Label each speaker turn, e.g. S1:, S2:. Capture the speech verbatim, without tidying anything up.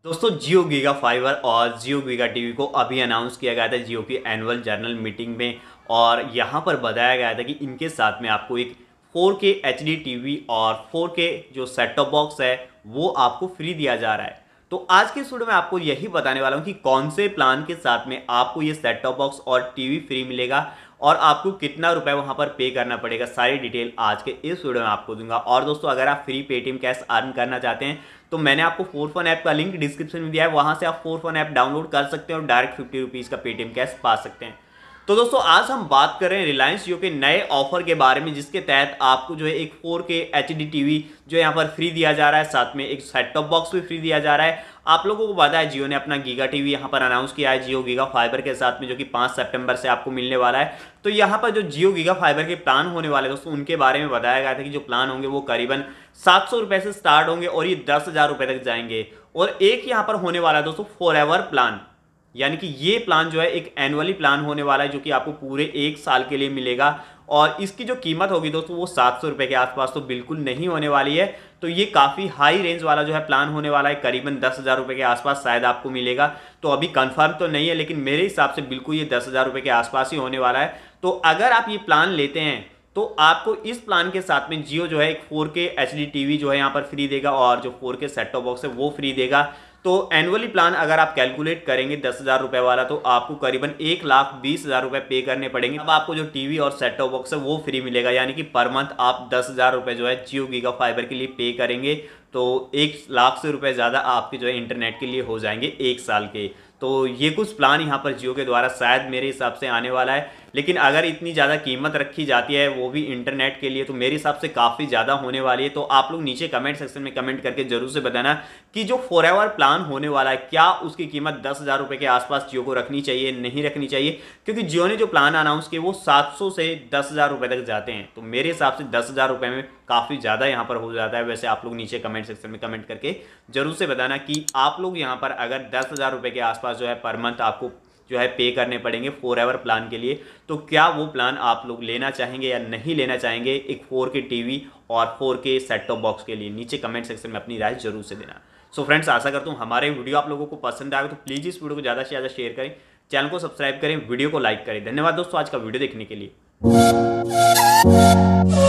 S1: दोस्तों जियो giga fibre और जियो giga TV को अभी अनाउंस किया गया था जियो की एनुअल जनरल मीटिंग में। और यहाँ पर बताया गया था कि इनके साथ में आपको एक फोर के एच डी टीवी और फोर के जो सेट टॉप बॉक्स है वो आपको फ्री दिया जा रहा है। तो आज के इस वीडियो में आपको यही बताने वाला हूँ कि कौन से प्लान के साथ में आपको ये सेट टॉप बॉक्स और टीवी फ्री मिलेगा और आपको कितना रुपए वहां पर पे करना पड़ेगा। सारी डिटेल आज के इस वीडियो में आपको दूंगा। और दोस्तों अगर आप फ्री पेटीएम कैश अर्न करना चाहते हैं तो मैंने आपको फोर फन ऐप का लिंक डिस्क्रिप्शन में दिया है, वहां से आप फोर फन ऐप डाउनलोड कर सकते हैं और डायरेक्ट फिफ्टी रुपीज का पेटीएम कैश पा सकते हैं। तो दोस्तों आज हम बात कर रहे हैं रिलायंस जियो के नए ऑफर के बारे में, जिसके तहत आपको जो है एक four K HD TV TV जो यहाँ पर फ्री दिया जा रहा है, साथ में एक सेट टॉप बॉक्स भी फ्री दिया जा रहा है। आप लोगों को पता है जियो ने अपना गीगा टीवी यहाँ पर अनाउंस किया है जियो गीगा फाइबर के साथ में, जो कि पाँच सितंबर से आपको मिलने वाला है। तो यहाँ पर जो जियो गीगा फाइबर के प्लान होने वाले दोस्तों उनके बारे में बताया गया था कि जो प्लान होंगे वो करीबन सात सौ रुपए से स्टार्ट होंगे और ये दस हजार रुपए तक जाएंगे। और एक यहाँ पर होने वाला है दोस्तों फॉर एवर प्लान, यानी कि ये प्लान जो है एक एनुअली प्लान होने वाला है जो कि आपको पूरे एक साल के लिए मिलेगा। और इसकी जो कीमत होगी दोस्तों वो सात सौ रुपए के आसपास तो बिल्कुल नहीं होने वाली है। तो ये काफ़ी हाई रेंज वाला जो है प्लान होने वाला है, करीबन दस हज़ार रुपये के आसपास शायद आपको मिलेगा। तो अभी कंफर्म तो नहीं है, लेकिन मेरे हिसाब से बिल्कुल ये दस हज़ार रुपये के आसपास ही होने वाला है। तो अगर आप ये प्लान लेते हैं तो आपको इस प्लान के साथ में जियो जो है एक four K HD TV TV जो है यहाँ पर फ्री देगा और जो फोर के सेट टॉप बॉक्स है वो फ्री देगा। तो एनुअली प्लान अगर आप कैलकुलेट करेंगे दस हज़ार रुपये वाला तो आपको करीबन एक लाख बीस हज़ार रुपये पे करने पड़ेंगे। अब आपको जो टीवी और सेट टॉप बॉक्स है वो फ्री मिलेगा, यानी कि पर मंथ आप दस हज़ार रुपये जो है जियो गीगा फाइबर के लिए पे करेंगे तो एक लाख से रुपये ज़्यादा आपके जो है इंटरनेट के लिए हो जाएंगे एक साल के। तो ये कुछ प्लान यहाँ पर जियो के द्वारा शायद मेरे हिसाब से आने वाला है, लेकिन अगर इतनी ज़्यादा कीमत रखी जाती है वो भी इंटरनेट के लिए तो मेरे हिसाब से काफ़ी ज़्यादा होने वाली है। तो आप लोग नीचे कमेंट सेक्शन में कमेंट करके जरूर से बताना कि जो फॉर एवर प्लान होने वाला है क्या उसकी कीमत दस हज़ार रुपये के आसपास जियो को रखनी चाहिए नहीं रखनी चाहिए, क्योंकि जियो ने जो प्लान अनाउंस किए वो सात सौ से दस हज़ार रुपये तक जाते हैं। तो मेरे हिसाब से दस हज़ार रुपये में काफ़ी ज़्यादा यहाँ पर हो जाता है। वैसे आप लोग नीचे कमेंट सेक्शन में कमेंट करके जरूर से बताना कि आप लोग यहाँ पर अगर दस हज़ार रुपये के आसपास जो है पर मंथ आपको जो है पे करने पड़ेंगे फॉर एवर प्लान के लिए, तो क्या वो प्लान आप लोग लेना चाहेंगे या नहीं लेना चाहेंगे एक फोर के टीवी और फोर के सेट टॉप बॉक्स के लिए। नीचे कमेंट सेक्शन में अपनी राय जरूर से देना। सो फ्रेंड्स आशा करता हूँ हमारे वीडियो आप लोगों को पसंद आएगा, तो प्लीज़ इस वीडियो को ज़्यादा से ज़्यादा शेयर करें, चैनल को सब्सक्राइब करें, वीडियो को लाइक करें। धन्यवाद दोस्तों आज का वीडियो देखने के लिए।